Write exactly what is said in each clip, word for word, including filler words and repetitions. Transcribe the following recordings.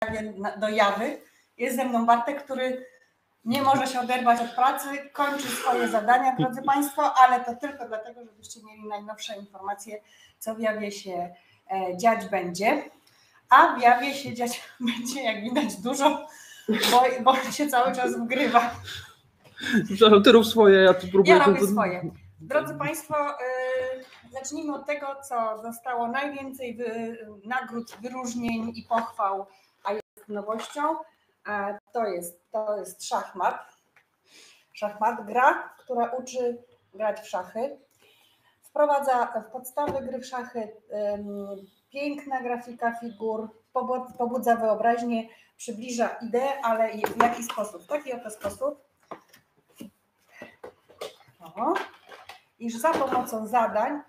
specjalnie do Jawy. Jest ze mną Bartek, który nie może się oderwać od pracy, kończy swoje zadania, drodzy Państwo, ale to tylko dlatego, żebyście mieli najnowsze informacje, co w Jawie się dziać będzie. A w Jawie się dziać będzie, jak widać, dużo, bo, bo się cały czas wgrywa. Ty rób swoje, ja tu próbuję. Ja robię swoje. Drodzy Państwo, yy, zacznijmy od tego, co dostało najwięcej wy, nagród, wyróżnień i pochwał, a jest nowością. A to jest, to jest szachmat. Szachmat, gra, która uczy grać w szachy. Wprowadza w podstawy gry w szachy yy, piękna grafika figur, pobudza wyobraźnię, przybliża ideę, ale w jaki sposób? W taki oto sposób, o, iż za pomocą zadań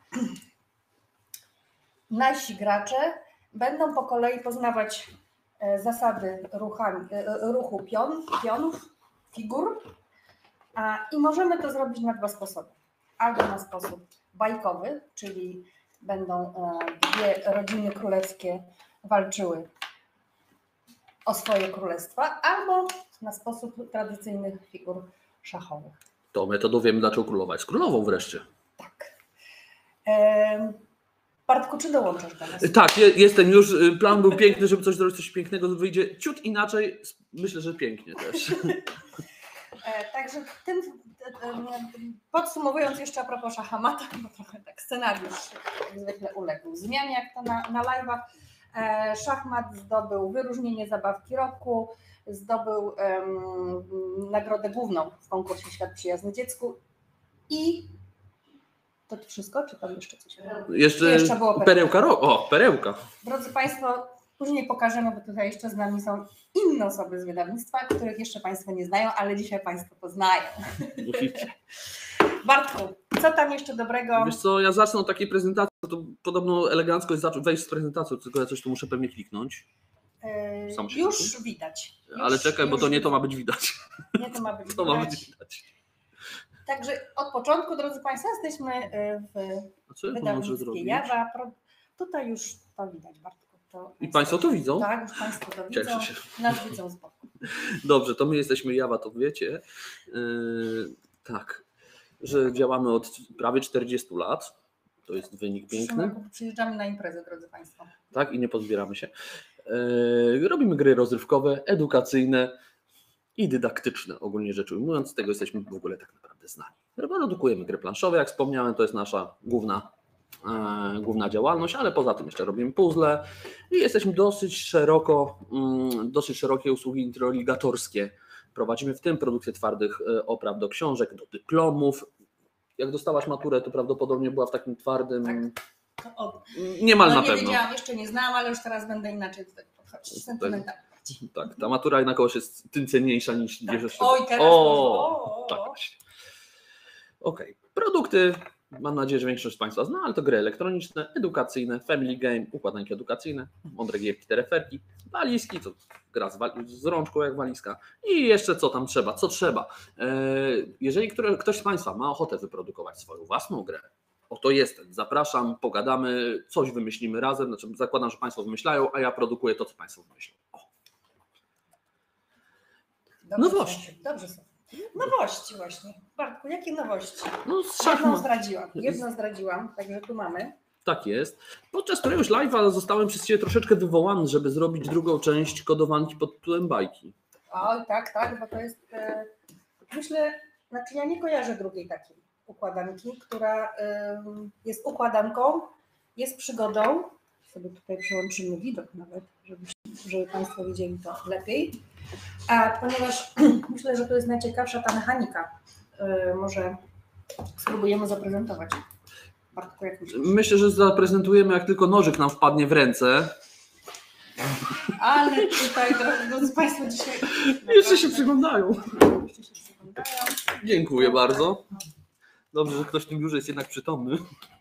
nasi gracze będą po kolei poznawać zasady ruchami, ruchu pion, pionów, figur, a, i możemy to zrobić na dwa sposoby. Albo na sposób bajkowy, czyli będą dwie rodziny królewskie walczyły o swoje królestwa, albo na sposób tradycyjnych figur szachowych. To metodą wiemy, dlaczego królowa jest królową wreszcie. Tak. Ehm, Bartku, czy dołączasz do nas? Tak, jestem już. Plan był piękny, żeby coś zrobić, coś pięknego, wyjdzie ciut inaczej. Myślę, że pięknie też. Także tym, podsumowując jeszcze a propos szachmata, bo trochę tak scenariusz jak zwykle uległ zmianie, jak to na, na live'ach. Szachmat zdobył wyróżnienie zabawki roku, zdobył um, nagrodę główną w konkursie Świat Przyjazny Dziecku i to wszystko, czy tam jeszcze coś? Jeszcze, jeszcze było perełka. perełka. O, perełka. Drodzy Państwo, później pokażemy, bo tutaj jeszcze z nami są inne osoby z wydawnictwa, których jeszcze Państwo nie znają, ale dzisiaj Państwo poznają. Bartku, co tam jeszcze dobrego? Wiesz co, ja zacznę od takiej prezentacji, to podobno elegancko jest wejść z prezentacją, tylko ja coś tu muszę pewnie kliknąć. Yy, już tu? Widać. Już, ale czekaj, bo to nie to ma być widać. Nie to ma być to widać. Ma być widać. Także od początku, drodzy Państwo, jesteśmy w wydawnictwie Jawa. Tutaj już to widać, Bartku. To I Państwo to widzą? Tak, już Państwo to widzą. Nas widzą z boku. Dobrze, to my jesteśmy Jawa, to wiecie. Yy, tak, że działamy od prawie czterdziestu lat. To jest wynik piękny. Przyjeżdżamy na imprezę, drodzy Państwo. Tak, i nie pozbieramy się. Yy, robimy gry rozrywkowe, edukacyjne i dydaktyczne, ogólnie rzecz ujmując. Z tego jesteśmy w ogóle tak naprawdę znani. Produkujemy gry planszowe, jak wspomniałem, to jest nasza główna, e, główna działalność, ale poza tym jeszcze robimy puzzle i jesteśmy dosyć szeroko, mm, dosyć szerokie usługi introligatorskie. Prowadzimy w tym produkcję twardych opraw do książek, do dyplomów. Jak dostałaś maturę, to prawdopodobnie była w takim twardym... Tak. Od... Niemal no, na nie pewno. Nie wiedziałam, jeszcze nie znałam, ale już teraz będę inaczej tutaj podchodzić. Sentymentalnie. Tak, ta matura jednakowoż jest tym cenniejsza niż... Tak. Jeszcze... Oj, teraz... O, o, tak. Okej, okay. Produkty, mam nadzieję, że większość z Państwa zna, ale to gry elektroniczne, edukacyjne, family game, układanki edukacyjne, mądre gierki, tereferki, walizki, to gra z, wal- z rączką jak walizka i jeszcze co tam trzeba, co trzeba. Jeżeli ktoś z Państwa ma ochotę wyprodukować swoją własną grę, oto jestem, zapraszam, pogadamy, coś wymyślimy razem, znaczy zakładam, że Państwo wymyślają, a ja produkuję to, co Państwo wymyślą. O. Dobrze, nowości. Dobrze są. Nowości właśnie. Bartku, jakie nowości? No, Jedną zdradziłam, jedną zdradziłam, także tu mamy. Tak jest. Podczas któregoś live'a zostałem przez Ciebie troszeczkę wywołany, żeby zrobić drugą część kodowanki pod tytułem bajki. O, tak, tak, bo to jest, e, myślę, znaczy ja nie kojarzę drugiej takiej układanki, która e, jest układanką, jest przygodą, sobie tutaj przełączymy widok nawet, żeby, żeby Państwo widzieli to lepiej, a ponieważ myślę, że to jest najciekawsza ta mechanika, e, może spróbujemy zaprezentować. Bartku, jak myślisz? Myślę, że zaprezentujemy, jak tylko nożyk nam wpadnie w ręce. Ale tutaj, drodzy Państwo, dzisiaj... Jeszcze się przyglądają. Jeszcze się przyglądają. Dziękuję bardzo. Dobrze, że ktoś w tym biurze jest jednak przytomny.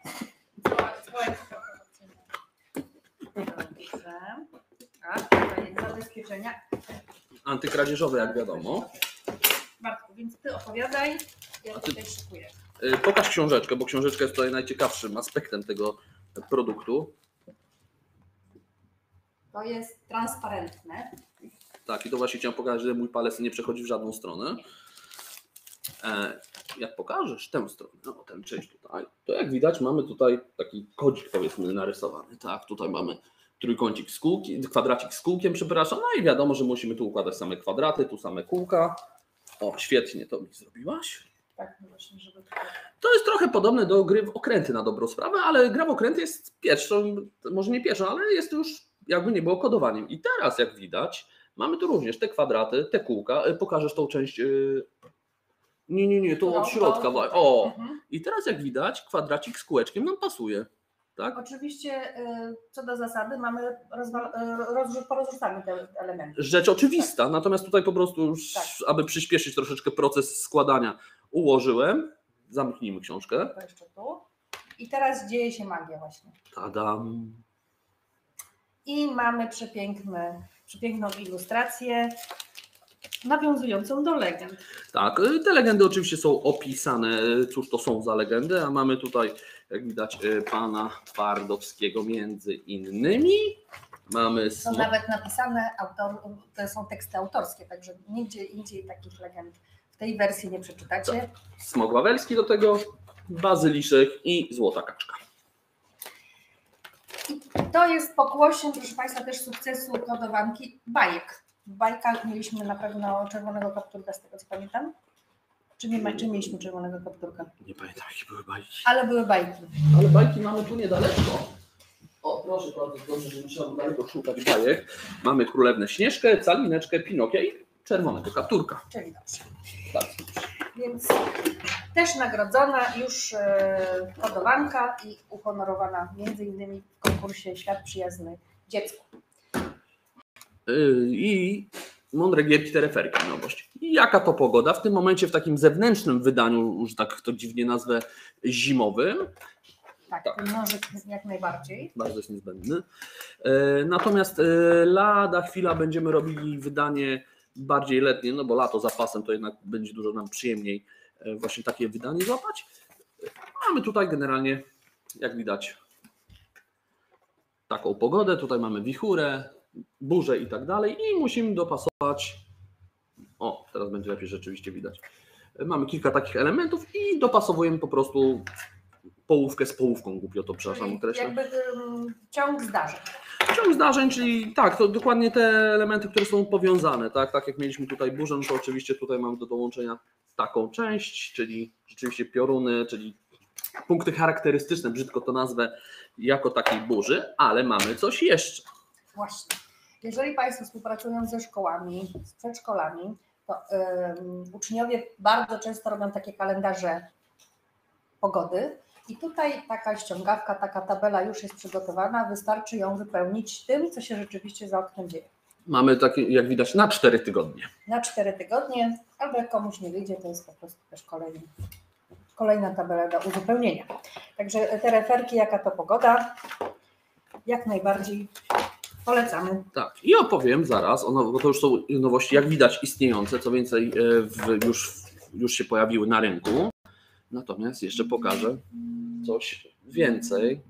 Tak, tutaj zabezpieczenia. Antykradzieżowe, jak wiadomo. Bartku, więc Ty opowiadaj, ja ty... tutaj szykuję. Pokaż książeczkę, bo książeczka jest tutaj najciekawszym aspektem tego produktu. To jest transparentne. Tak, i to właśnie chciałem pokazać, że mój palec nie przechodzi w żadną stronę. E, jak pokażesz tę stronę, no tę część tutaj, to jak widać mamy tutaj taki kodzik, powiedzmy, narysowany. Tak, tutaj mamy trójkącik z kółkiem, kwadracik z kółkiem, przepraszam, no i wiadomo, że musimy tu układać same kwadraty, tu same kółka. O, świetnie to mi zrobiłaś. Tak, właśnie, żeby to... To jest trochę podobne do gry w okręty na dobrą sprawę, ale gra w okręty jest pierwszą, może nie pierwszą, ale jest już jakby nie było kodowaniem. I teraz jak widać, mamy tu również te kwadraty, te kółka. Pokażesz tą część. Nie, nie, nie, to od środka. O! Mhm. I teraz jak widać, kwadracik z kółeczkiem nam pasuje. Tak? Oczywiście co do zasady mamy rozrzu- porozrzucamy te elementy. Rzecz oczywista, tak. Natomiast tutaj po prostu już, tak. aby przyspieszyć troszeczkę proces składania, ułożyłem. Zamknijmy książkę. To jeszcze tu. I teraz dzieje się magia właśnie. Tadam. I mamy przepiękny, przepiękną ilustrację nawiązującą do legend. Tak, te legendy oczywiście są opisane, cóż to są za legendy, a mamy tutaj, jak widać, pana Twardowskiego między innymi. Mamy są nawet napisane, autor, to są teksty autorskie, także nigdzie indziej takich legend w tej wersji nie przeczytacie. Tak. Smok Wawelski do tego, Bazyliszek i Złota Kaczka. I to jest pokłosiem, proszę Państwa, też sukcesu kodowanki bajek. W bajkach mieliśmy na pewno czerwonego kapturka, z tego co pamiętam. Czy, nie, czy mieliśmy czerwonego kapturka? Nie pamiętam, jakie były bajki. Ale były bajki. Ale bajki mamy tu niedaleko. O, proszę bardzo, dobrze, że musiałem daleko szukać bajek. Mamy Królewnę Śnieżkę, Calineczkę, Pinokia i czerwonego kapturka. Czyli dobrze. Tak. Więc też nagrodzona już kodowanka i uhonorowana między innymi w konkursie Świat Przyjazny Dziecku. I mądre gierki tereferki, nowość. I jaka to pogoda? W tym momencie w takim zewnętrznym wydaniu, już tak to dziwnie nazwę, zimowym. Tak, tak. Ten nożyk jak najbardziej. Bardzo jest niezbędny. Natomiast lada chwila będziemy robili wydanie bardziej letnie, no bo lato za pasem to jednak będzie dużo nam przyjemniej właśnie takie wydanie złapać. Mamy tutaj generalnie, jak widać, taką pogodę. Tutaj mamy wichurę, burzę i tak dalej i musimy dopasować. O, teraz będzie lepiej rzeczywiście widać. Mamy kilka takich elementów i dopasowujemy po prostu połówkę z połówką, głupio to przepraszam. Jakby um, ciąg zdarzeń. Ciąg zdarzeń, czyli tak, to dokładnie te elementy, które są powiązane, tak, tak jak mieliśmy tutaj burzę, no to oczywiście tutaj mamy do dołączenia taką część, czyli rzeczywiście pioruny, czyli punkty charakterystyczne, brzydko to nazwę, jako takiej burzy, ale mamy coś jeszcze. Właśnie. Jeżeli Państwo współpracują ze szkołami, z przedszkolami, to um, uczniowie bardzo często robią takie kalendarze pogody i tutaj taka ściągawka, taka tabela już jest przygotowana, wystarczy ją wypełnić tym, co się rzeczywiście za oknem dzieje. Mamy takie, jak widać, na cztery tygodnie. Na cztery tygodnie, albo jak komuś nie wyjdzie, to jest po prostu też kolejny, kolejna tabela do uzupełnienia. Także te referki, jaka to pogoda, jak najbardziej polecamy. Tak, i opowiem zaraz, bo to już są nowości, jak widać, istniejące, co więcej w, już, już się pojawiły na rynku. Natomiast jeszcze pokażę coś więcej.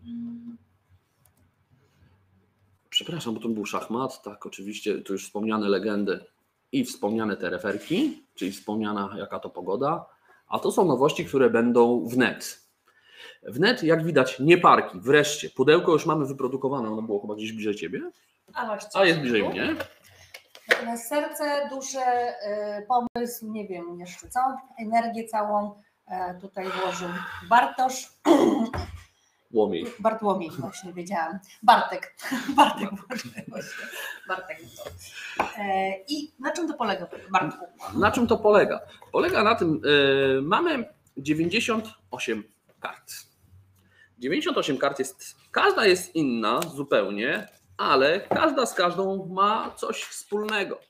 Przepraszam, bo to był szachmat, tak, oczywiście, tu już wspomniane legendy i wspomniane te referki, czyli wspomniana jaka to pogoda, a to są nowości, które będą wnet. Wnet, jak widać, nie parki, wreszcie, pudełko już mamy wyprodukowane, ono było chyba gdzieś bliżej Ciebie, a, właśnie, a jest bliżej mnie. Natomiast serce, duszę, pomysł, nie wiem jeszcze co, energię całą tutaj włożył Bartosz. Łomiej. Bartłomiej, właśnie wiedziałam. Bartek. Bartek właśnie. Bartek. I na czym to polega, Bartku? Na czym to polega? Polega na tym, yy, mamy dziewięćdziesiąt osiem kart. dziewięćdziesiąt osiem kart jest, każda jest inna zupełnie, ale każda z każdą ma coś wspólnego.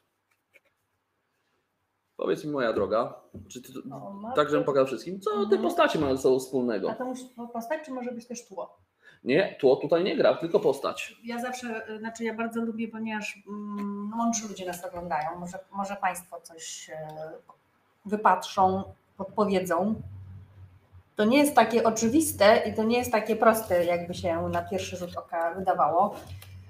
Powiedz mi, moja droga, czy ty, o, tak, żebym pokazał wszystkim, co te postacie mają ze sobą wspólnego? A to musi postać, czy może być też tło? Nie, tło tutaj nie gra, tylko postać. Ja zawsze, znaczy ja bardzo lubię, ponieważ mm, mądrzy ludzie nas oglądają, może, może Państwo coś wypatrzą, podpowiedzą. To nie jest takie oczywiste i to nie jest takie proste, jakby się na pierwszy rzut oka wydawało.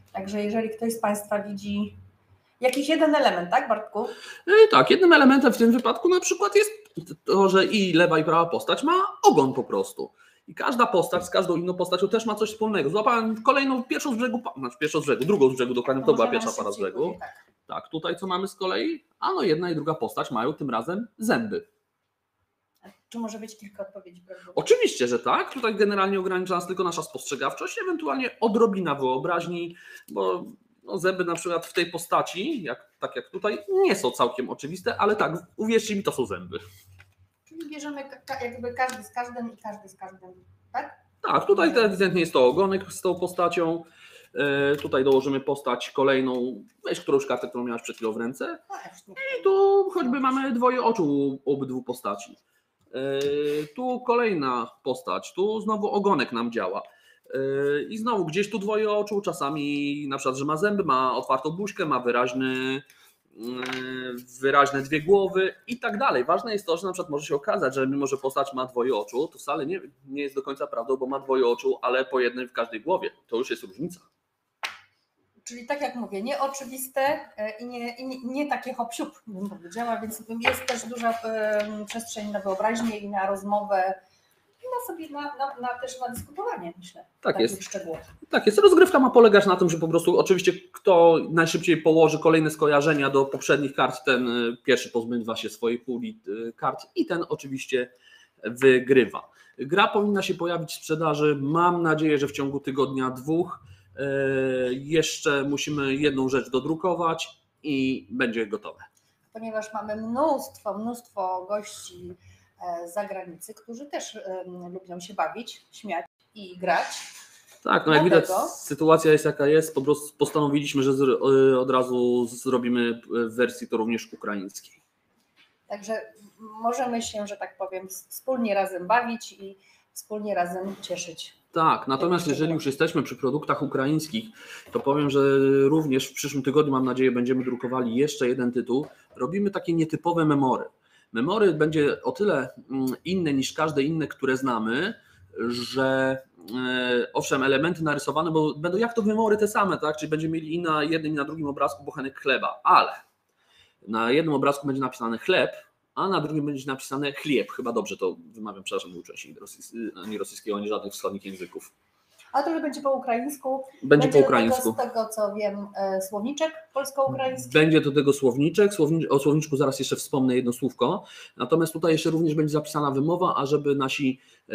Także jeżeli ktoś z Państwa widzi jakiś jeden element, tak Bartku? Tak, jednym elementem w tym wypadku na przykład jest to, że i lewa i prawa postać ma ogon po prostu. I każda postać z każdą inną postacią też ma coś wspólnego. Złapałem kolejną, pierwszą z brzegu, znaczy pierwszą z brzegu, drugą z brzegu, dokładnie to była pierwsza para z brzegu. Tak. Tak, tutaj co mamy z kolei? A no jedna i druga postać mają tym razem zęby. Czy może być kilka odpowiedzi? Prawda? Oczywiście, że tak. Tutaj generalnie ogranicza nas tylko nasza spostrzegawczość, ewentualnie odrobina wyobraźni, bo no, zęby na przykład w tej postaci, jak, tak jak tutaj, nie są całkiem oczywiste, ale tak, uwierzcie mi, to są zęby. Czyli bierzemy ka- jakby każdy z każdym i każdy z każdym, tak? Tak, tutaj to ewidentnie jest to ogonek z tą postacią. Yy, tutaj dołożymy postać kolejną, weź którąś kartę, którą miałaś przed chwilą w ręce. I tu choćby mamy dwoje oczu u obydwu postaci. Yy, tu kolejna postać, tu znowu ogonek nam działa. Yy, I znowu gdzieś tu dwoje oczu, czasami na przykład, że ma zęby, ma otwartą buźkę, ma wyraźny, yy, wyraźne dwie głowy i tak dalej. Ważne jest to, że na przykład może się okazać, że mimo, że postać ma dwoje oczu, to wcale nie, nie jest do końca prawdą, bo ma dwoje oczu, ale po jednym w każdej głowie. To już jest różnica. Czyli tak jak mówię, nieoczywiste i nie, i nie, nie takie hop-siup, bym powiedziała, więc jest też duża y, przestrzeń na wyobraźnię i na rozmowę i na sobie, na, na, na też na dyskutowanie, myślę. Tak jest. Szczegółach. Tak jest. Rozgrywka ma polegać na tym, że po prostu oczywiście kto najszybciej położy kolejne skojarzenia do poprzednich kart, ten pierwszy pozbywa się swojej puli kart i ten oczywiście wygrywa. Gra powinna się pojawić w sprzedaży, mam nadzieję, że w ciągu tygodnia, dwóch. Jeszcze musimy jedną rzecz dodrukować i będzie gotowe. Ponieważ mamy mnóstwo, mnóstwo gości z zagranicy, którzy też lubią się bawić, śmiać i grać. Tak, no jak widać sytuacja jest jaka jest, po prostu postanowiliśmy, że od razu zrobimy w wersji to również ukraińskiej. Także możemy się, że tak powiem, wspólnie razem bawić i wspólnie razem cieszyć. Tak, natomiast jeżeli już jesteśmy przy produktach ukraińskich, to powiem, że również w przyszłym tygodniu, mam nadzieję, będziemy drukowali jeszcze jeden tytuł. Robimy takie nietypowe memory. Memory będzie o tyle inne niż każde inne, które znamy, że e, owszem, elementy narysowane, bo będą jak to memory te same, tak? Czyli będziemy mieli i na jednym i na drugim obrazku bochenek chleba, ale na jednym obrazku będzie napisany chleb, a na drugim będzie napisane chlieb. Chyba dobrze to wymawiam, przepraszam, nie uczę się ani rosyjskiego, ani żadnych wschodnich języków. A to, że będzie po ukraińsku? Będzie, będzie po ukraińsku. Z tego, co wiem, słowniczek polsko-ukraiński? Będzie do tego słowniczek. Słowni- o słowniczku zaraz jeszcze wspomnę jedno słówko. Natomiast tutaj jeszcze również będzie zapisana wymowa, ażeby nasi e,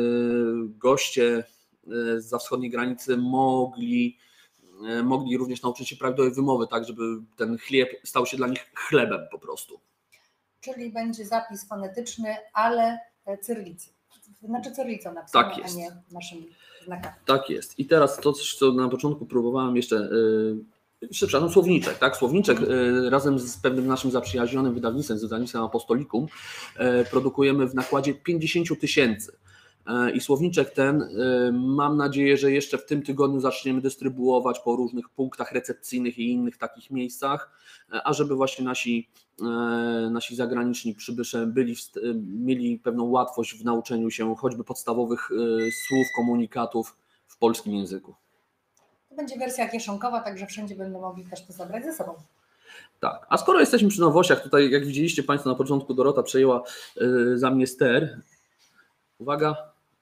goście e, zza wschodniej granicy mogli, e, mogli również nauczyć się prawidłowej wymowy, tak żeby ten chleb stał się dla nich chlebem po prostu. Czyli będzie zapis fonetyczny, ale cyrylicy. Znaczy cyrylicą napisane, tak jest. A nie naszym znakami. Tak jest. I teraz to, co na początku próbowałem jeszcze, yy, przepraszam, słowniczek, tak? Słowniczek yy, razem z pewnym naszym zaprzyjaźnionym wydawnictwem, z wydawnictwem Apostolikum, yy, produkujemy w nakładzie pięćdziesiąt tysięcy. I słowniczek ten, mam nadzieję, że jeszcze w tym tygodniu zaczniemy dystrybuować po różnych punktach recepcyjnych i innych takich miejscach, ażeby właśnie nasi, nasi zagraniczni przybysze byli, mieli pewną łatwość w nauczeniu się choćby podstawowych słów, komunikatów w polskim języku. To będzie wersja kieszonkowa, także wszędzie będą mogli też to zabrać ze sobą. Tak, a skoro jesteśmy przy nowościach, tutaj jak widzieliście Państwo na początku, Dorota przejęła za mnie ster. Uwaga.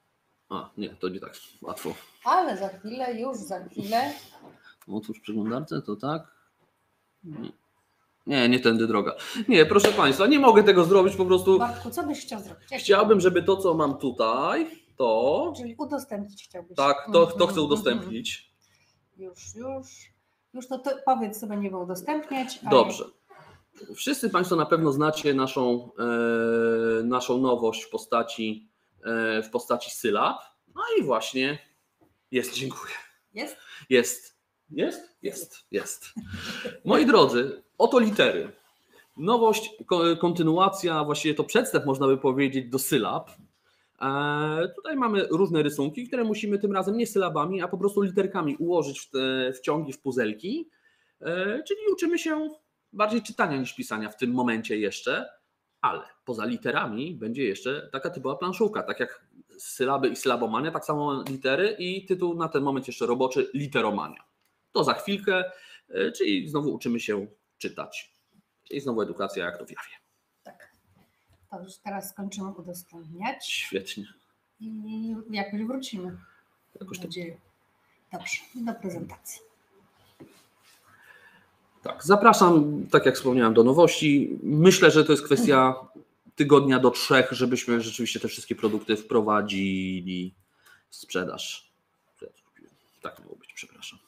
A, nie, to nie tak łatwo. Ale za chwilę, już za chwilę. Otwórz przeglądarkę, to tak. Nie. nie, nie tędy droga. Nie, proszę Państwa, nie mogę tego zrobić po prostu. Bartku, co byś chciał zrobić? Jak Chciałbym, żeby to, co mam tutaj, to... Czyli udostępnić chciałbyś. Tak, to, to chcę udostępnić. Już, już. Już to, to powiedz, co będziemy udostępniać. Dobrze. Wszyscy Państwo na pewno znacie naszą, e, naszą nowość w postaci w postaci sylab. No i właśnie jest, dziękuję. Jest? Jest. Jest? Jest. Jest. Moi drodzy, oto litery. Nowość, kontynuacja, właściwie to przedstęp można by powiedzieć do sylab. E, tutaj mamy różne rysunki, które musimy tym razem nie sylabami, a po prostu literkami ułożyć w, te, w ciągi, w puzelki. E, czyli uczymy się bardziej czytania niż pisania w tym momencie jeszcze. Ale poza literami będzie jeszcze taka typowa planszówka, tak jak sylaby i sylabomania, tak samo litery i tytuł na ten moment jeszcze roboczy literomania. to za chwilkę, czyli znowu uczymy się czytać. Czyli znowu edukacja jak to w jawie. Tak. To już teraz skończymy udostępniać. Świetnie. I jakoś wrócimy. Jakoś Mam nadzieję. Dobrze, do prezentacji. Tak, zapraszam, tak jak wspomniałem, do nowości. Myślę, że to jest kwestia tygodnia do trzech, żebyśmy rzeczywiście te wszystkie produkty wprowadzili w sprzedaż. Tak miało być, przepraszam.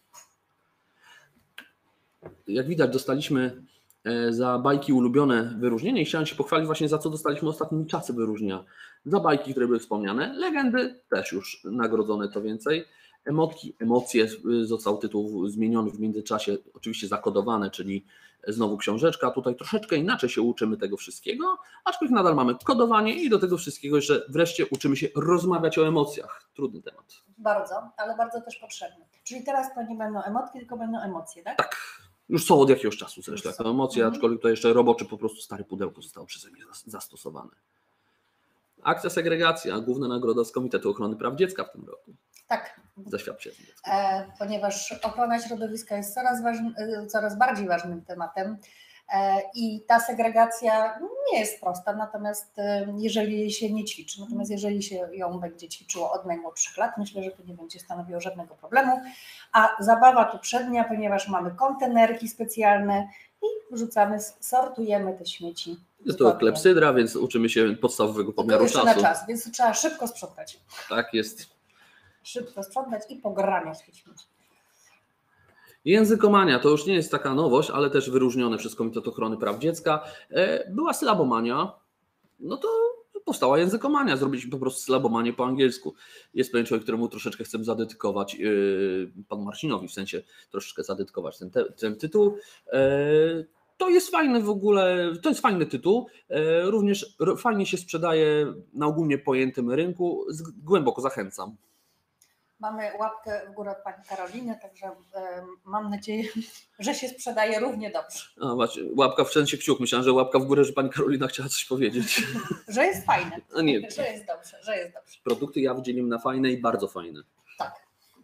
Jak widać, dostaliśmy za bajki ulubione wyróżnienie i chciałem się pochwalić właśnie, za co dostaliśmy ostatnimi czasy wyróżnienia. Za bajki, które były wspomniane, legendy też już nagrodzone, to więcej. Emotki, emocje, został tytuł zmieniony w międzyczasie, oczywiście zakodowane, czyli znowu książeczka. Tutaj troszeczkę inaczej się uczymy tego wszystkiego, aczkolwiek nadal mamy kodowanie i do tego wszystkiego jeszcze wreszcie uczymy się rozmawiać o emocjach. Trudny temat. Bardzo, ale bardzo też potrzebny. Czyli teraz to nie będą emotki, tylko będą emocje, tak? Tak. Już są od jakiegoś czasu zresztą jako emocje, Mhm. aczkolwiek to jeszcze roboczy po prostu stare pudełko zostało przeze mnie zastosowane. Akcja segregacja, główna nagroda z Komitetu Ochrony Praw Dziecka w tym roku. Tak. Za świat przyjaciół. E, ponieważ ochrona środowiska jest coraz, ważny, coraz bardziej ważnym tematem e, i ta segregacja nie jest prosta, natomiast e, jeżeli jej się nie ćwiczy, natomiast jeżeli się ją będzie ćwiczyło od najmłodszych lat, myślę, że to nie będzie stanowiło żadnego problemu, a zabawa tu przednia, ponieważ mamy kontenerki specjalne i wrzucamy, sortujemy te śmieci. Jest to klepsydra, więc uczymy się podstawowego pomiaru jeszcze czasu. na czas, więc trzeba szybko sprzątać. Tak jest. Szybko sprzątać i pograniać te śmieci. Językomania to już nie jest taka nowość, ale też wyróżnione przez Komitet Ochrony Praw Dziecka. Była sylabomania, no to powstała językomania, zrobiliśmy po prostu sylabomanię po angielsku. Jest pewien człowiek, któremu troszeczkę chcę zadedykować, panu Marcinowi w sensie troszeczkę zadedykować ten, te, ten tytuł. To jest fajny w ogóle, to jest fajny tytuł, również fajnie się sprzedaje na ogólnie pojętym rynku, głęboko zachęcam. Mamy łapkę w górę od pani Karoliny, także mam nadzieję, że się sprzedaje równie dobrze. A właśnie, łapka w sensie kciuk, myślałem, że łapka w górę, że pani Karolina chciała coś powiedzieć. Że jest fajne, A nie. że jest dobrze, że jest dobrze. Produkty ja wydzielimy na fajne i bardzo fajne. Tak.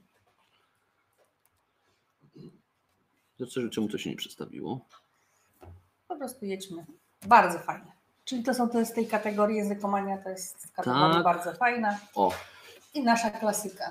Czemu to się nie przedstawiło? Po prostu jedźmy. Bardzo fajne. Czyli to są to z tej kategorii językomania, to jest kategoria tak. bardzo fajna. O. I nasza klasyka.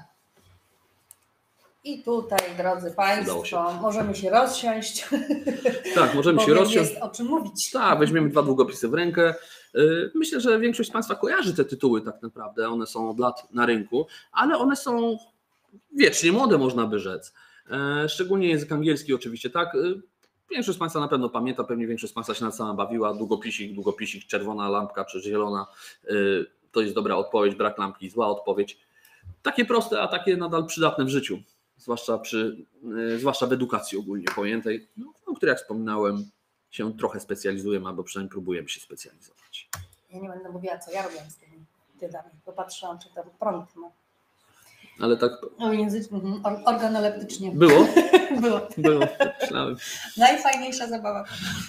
I tutaj, drodzy Państwo, możemy się rozsiąść. Tak, możemy się rozsiąść. Jest o czym mówić. Tak, weźmiemy dwa długopisy w rękę. Myślę, że większość z Państwa kojarzy te tytuły tak naprawdę. One są od lat na rynku, ale one są wiecznie młode, można by rzec. Szczególnie język angielski oczywiście, tak. Większość z Państwa na pewno pamięta, pewnie większość z Państwa się nad sama bawiła. Długopisik, długopisik, czerwona lampka czy zielona. To jest dobra odpowiedź, brak lampki, zła odpowiedź. Takie proste, a takie nadal przydatne w życiu. Zwłaszcza, przy, zwłaszcza w edukacji ogólnie pojętej, no, w której jak wspominałem się trochę specjalizujemy, albo przynajmniej próbujemy się specjalizować. Ja nie będę mówiła, co ja robiłam z tymi dydami, bo patrzyłam, czy tam prąd ma. Ale tak... No, język, mhm, organoleptycznie. Było? Było. Było, myślałem. Najfajniejsza zabawa.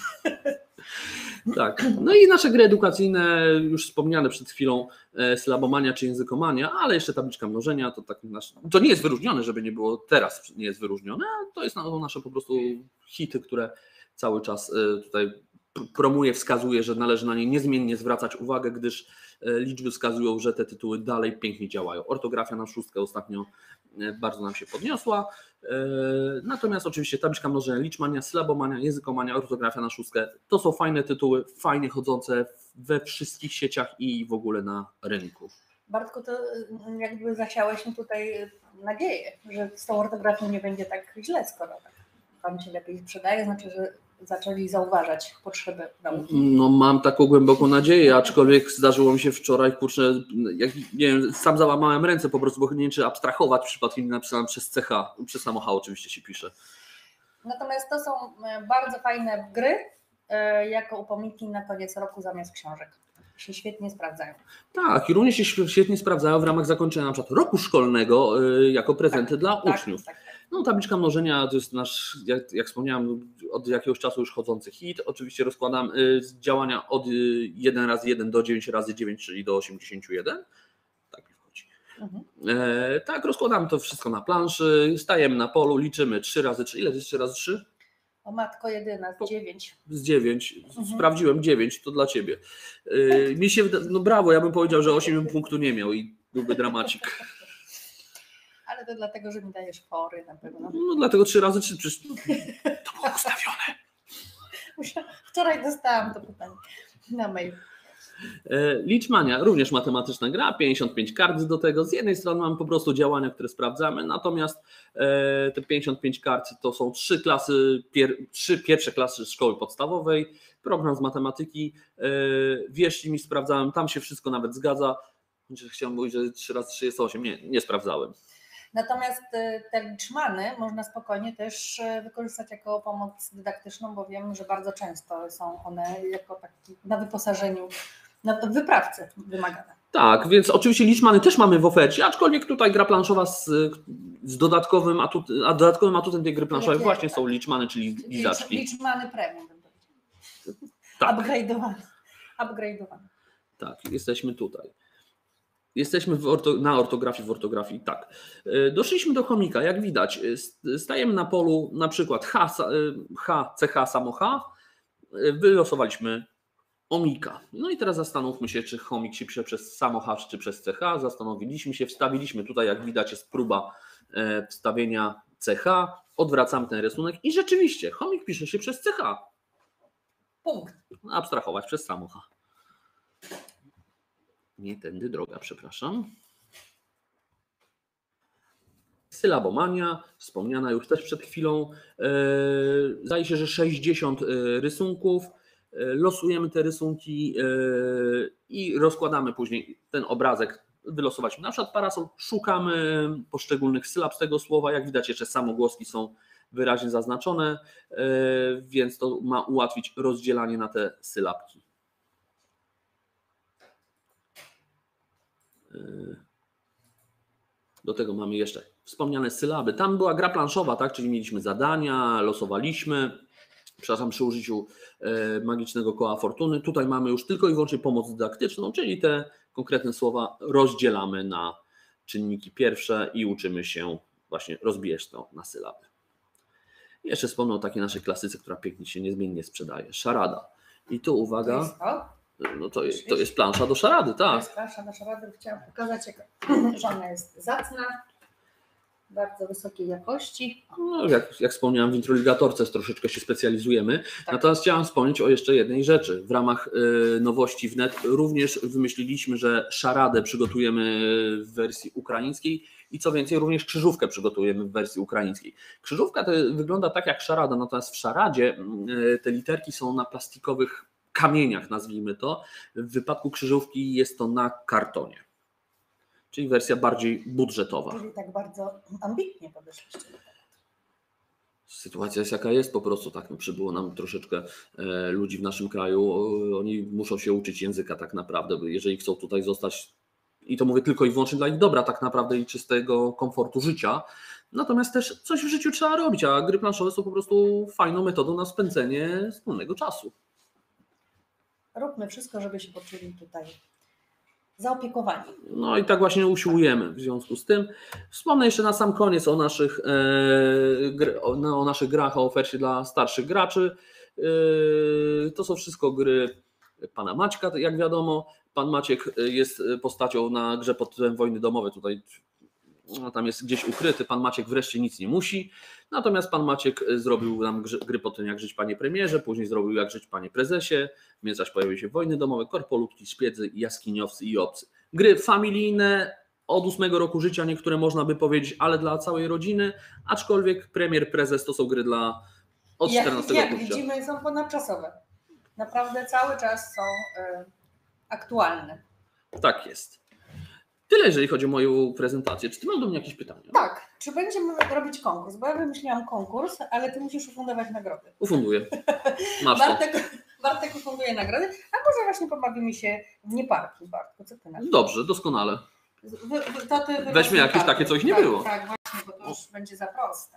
Tak. No i nasze gry edukacyjne, już wspomniane przed chwilą, sylabomania czy językomania, ale jeszcze tabliczka mnożenia, to tak nasz, to nie jest wyróżnione, żeby nie było teraz, nie jest wyróżnione, to jest nasze po prostu hity, które cały czas tutaj promuje, wskazuje, że należy na nie niezmiennie zwracać uwagę, gdyż liczby wskazują, że te tytuły dalej pięknie działają. Ortografia na szóstkę ostatnio bardzo nam się podniosła. Natomiast oczywiście tabliczka mnożenia, liczmania, sylabomania, językomania, ortografia na szóstkę to są fajne tytuły, fajnie chodzące we wszystkich sieciach i w ogóle na rynku. Bartku, to jakby zasiałeś mi tutaj nadzieję, że z tą ortografią nie będzie tak źle, skoro tak Wam się lepiej sprzedaje, znaczy, że zaczęli zauważać potrzeby nauki. No mam taką głęboką nadzieję, aczkolwiek zdarzyło mi się wczoraj, kurczę, jak, nie wiem, sam załamałem ręce po prostu, bo nie wiem, czy abstrahować przypadkiem napisałem przez C H, przez samo H oczywiście się pisze. Natomiast to są bardzo fajne gry, jako upominki na koniec roku zamiast książek. Się świetnie sprawdzają. Tak, i również się świetnie sprawdzają w ramach zakończenia na przykład roku szkolnego jako prezenty tak, dla tak, uczniów. Tak, tak. No, tabliczka mnożenia to jest nasz, jak, jak wspomniałem, od jakiegoś czasu już chodzący hit. Oczywiście rozkładam y, działania od jeden razy jeden do dziewięć razy dziewięć, czyli do osiemdziesiąt jeden. Tak mi wchodzi. Mhm. E, tak, rozkładamy to wszystko na planszy, stajemy na polu, liczymy trzy razy trzy. Ile to jest trzy razy trzy? O matko jedyna, Po- dziewięć. Z dziewięć. Mhm. Sprawdziłem dziewięć, to dla ciebie. E, mi się, wyda- no brawo, ja bym powiedział, że osiem punktu nie miał i byłby dramacik. Ale to dlatego, że mi dajesz fory na pewno. No dlatego trzy razy trzy, przecież to było ustawione. Wczoraj dostałam to pytanie na mail. E, Liczmania, również matematyczna gra, pięćdziesiąt pięć kart do tego. Z jednej strony mamy po prostu działania, które sprawdzamy, natomiast e, te pięćdziesiąt pięć kart to są trzy klasy, pier, trzy pierwsze klasy szkoły podstawowej, program z matematyki. E, wierzcie mi, sprawdzałem, tam się wszystko nawet zgadza. Chciałem mówić, że trzy razy trzy jest osiem, nie, nie sprawdzałem. Natomiast y, te liczmany można spokojnie też y, wykorzystać jako pomoc dydaktyczną, bo wiem, że bardzo często są one jako taki na wyposażeniu, na wyprawce wymagane. Tak, więc oczywiście liczmany też mamy w ofercie, aczkolwiek tutaj gra planszowa z, z dodatkowym, atut, a dodatkowym atutem tej gry planszowej Jakie, właśnie tak. są liczmany, czyli lizaczki. Liczmany premium, bym powiedział. Tak. Upgrade'owane. Upgrade'owane. Tak, jesteśmy tutaj. Jesteśmy w orto, na ortografii, w ortografii, tak. Doszliśmy do chomika, jak widać, stajemy na polu na przykład H, H C H, samo H, wylosowaliśmy omika. No i teraz zastanówmy się, czy chomik się pisze przez samo H, czy przez C H. Zastanowiliśmy się, wstawiliśmy tutaj, jak widać, jest próba wstawienia C H, odwracamy ten rysunek i rzeczywiście chomik pisze się przez C H. Punkt. Abstrahować przez samo H. Nie tędy droga, przepraszam. Sylabomania, wspomniana już też przed chwilą. Zdaje się, że sześćdziesiąt rysunków. Losujemy te rysunki i rozkładamy później ten obrazek. Wylosowaliśmy na przykład parasol, szukamy poszczególnych sylab z tego słowa. Jak widać, jeszcze samogłoski są wyraźnie zaznaczone, więc to ma ułatwić rozdzielanie na te sylabki. Do tego mamy jeszcze wspomniane sylaby. Tam była gra planszowa, tak? Czyli mieliśmy zadania, losowaliśmy, przepraszam, przy użyciu magicznego koła fortuny. Tutaj mamy już tylko i wyłącznie pomoc dydaktyczną, czyli te konkretne słowa rozdzielamy na czynniki pierwsze i uczymy się właśnie rozbijać to na sylaby. Jeszcze wspomnę o takiej naszej klasyce, która pięknie się niezmiennie sprzedaje. Szarada. I tu uwaga. To jest to? No to jest, to jest plansza do szarady, To tak. jest plansza do szarady. Chciałam pokazać, jak, że ona jest zacna, bardzo wysokiej jakości. No, jak, jak wspomniałem, w introligatorce troszeczkę się specjalizujemy. Tak. Natomiast chciałam wspomnieć o jeszcze jednej rzeczy. W ramach y, nowości wnet również wymyśliliśmy, że szaradę przygotujemy w wersji ukraińskiej i co więcej, również krzyżówkę przygotujemy w wersji ukraińskiej. Krzyżówka to wygląda tak jak szarada, natomiast w szaradzie y, te literki są na plastikowych kamieniach, nazwijmy to. W wypadku krzyżówki jest to na kartonie. Czyli wersja bardziej budżetowa. Czyli tak bardzo ambitnie podeszliście. Sytuacja jest jaka jest, po prostu tak, no, przybyło nam troszeczkę e, ludzi w naszym kraju, o, oni muszą się uczyć języka tak naprawdę, bo jeżeli chcą tutaj zostać, i to mówię tylko i wyłącznie dla ich dobra tak naprawdę i czystego komfortu życia, natomiast też coś w życiu trzeba robić, a gry planszowe są po prostu fajną metodą na spędzenie wspólnego czasu. Róbmy wszystko, żeby się poczuli tutaj zaopiekowani. No i tak właśnie usiłujemy w związku z tym. Wspomnę jeszcze na sam koniec o naszych, e, gry, o, no, o naszych grach, o ofercie dla starszych graczy. E, to są wszystko gry pana Maćka, jak wiadomo. Pan Maciek jest postacią na grze pod tytułem Wojny domowe. Tutaj no, tam jest gdzieś ukryty. Pan Maciek wreszcie nic nie musi. Natomiast pan Maciek zrobił nam gry pod tym Jak żyć panie premierze, później zrobił Jak żyć panie prezesie. W międzyczasie pojawiły się Wojny domowe, Korpolutki, Szpiedzy, Jaskiniowcy i Obcy. Gry familijne, od ósmego roku życia niektóre można by powiedzieć, ale dla całej rodziny, aczkolwiek premier, prezes to są gry dla od czternastego Jak, roku jak życia. widzimy, są ponadczasowe. Naprawdę cały czas są y, aktualne. Tak jest. Tyle, jeżeli chodzi o moją prezentację. Czy ty masz do mnie jakieś pytania? Tak, czy będziemy robić konkurs? Bo ja wymyśliłam konkurs, ale ty musisz ufundować nagrody. Ufunduję. Masz to. Bartek, Bartek ufunduje nagrody, a może właśnie pobawimy się w nieparki, Bartku, co ty na to? Dobrze, doskonale. Wy, wy, to ty Weźmy jakieś takie, co ich nie tak, było. Tak, właśnie, bo to już będzie za proste.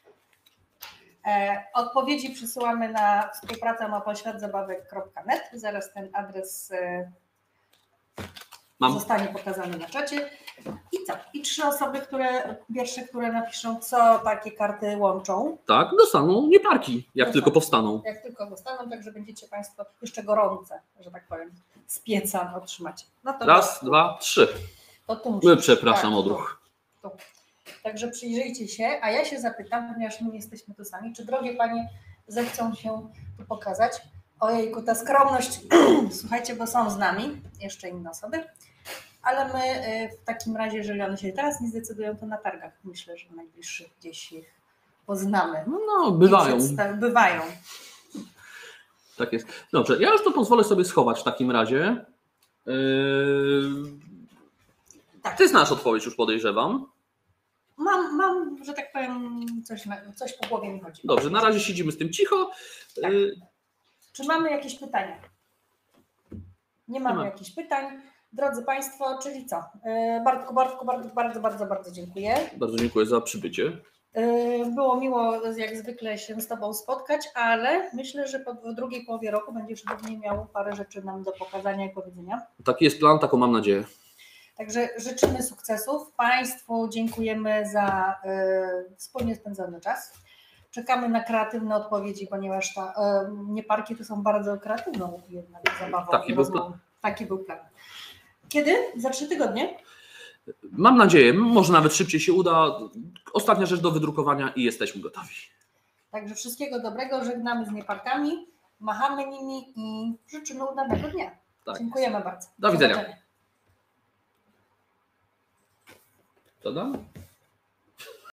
E, odpowiedzi przysyłamy na współpracę małpa świat zabawek kropka net. Zaraz ten adres e, Mam. zostanie pokazany na czacie. I co? I trzy osoby, które pierwsze, które napiszą, co takie karty łączą. Tak, dostaną nieparki, jak Dostaną. tylko powstaną. Jak tylko dostaną, także będziecie Państwo jeszcze gorące, że tak powiem, z pieca otrzymacie. No to Raz, to, dwa, trzy. to tu My musisz- przepraszam, tak, odruch. tu, tu. Także przyjrzyjcie się, a ja się zapytam, ponieważ my jesteśmy tu sami, czy drogie Panie zechcą się tu pokazać? Ojejku, ta skromność, słuchajcie, bo są z nami jeszcze inne osoby, ale my y, w takim razie, jeżeli one się teraz nie zdecydują, to na targach myślę, że najbliższych gdzieś ich poznamy. No, no bywają. I przedstaw- Bywają. Tak jest. Dobrze, ja już to pozwolę sobie schować w takim razie. Yy... Tak. Ty znasz odpowiedź, już podejrzewam. Mam, mam, że tak powiem, coś, na, coś po głowie mi chodzi. Dobrze, na razie siedzimy z tym cicho. Tak. Yy... Czy mamy jakieś pytania? Nie mamy ma. jakichś pytań. Drodzy Państwo, czyli co? Yy, Bartku, Bartku, bardzo, bardzo, bardzo, bardzo dziękuję. Bardzo dziękuję za przybycie. Yy, Było miło jak zwykle się z Tobą spotkać, ale myślę, że po, w drugiej połowie roku będziesz pewnie miał parę rzeczy nam do pokazania i powiedzenia. Taki jest plan, taką mam nadzieję. Także życzymy sukcesów. Państwu dziękujemy za y, wspólnie spędzony czas. Czekamy na kreatywne odpowiedzi, ponieważ ta, y, nieparki to są bardzo kreatywną jednak zabawą. Taki i był rozmową. Taki był plan. Kiedy? Za trzy tygodnie? Mam nadzieję, może nawet szybciej się uda. Ostatnia rzecz do wydrukowania i jesteśmy gotowi. Także wszystkiego dobrego. Żegnamy z nieparkami, machamy nimi i życzymy udanego dnia. Tak. Dziękujemy bardzo. Do widzenia. zobaczenia. Co dam?